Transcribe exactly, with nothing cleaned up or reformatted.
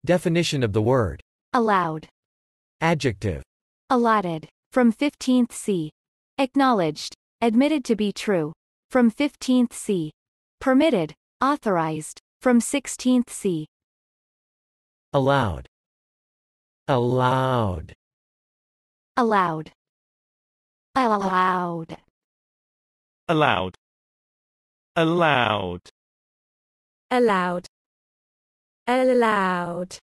Definition of the word. allowed, Adjective. allotted. From fifteenth C. Acknowledged, admitted to be true. From fifteenth C. Permitted, authorized. From sixteenth C. Allowed. Allowed. Allowed. Allowed. allowed, allowed, allowed, allowed.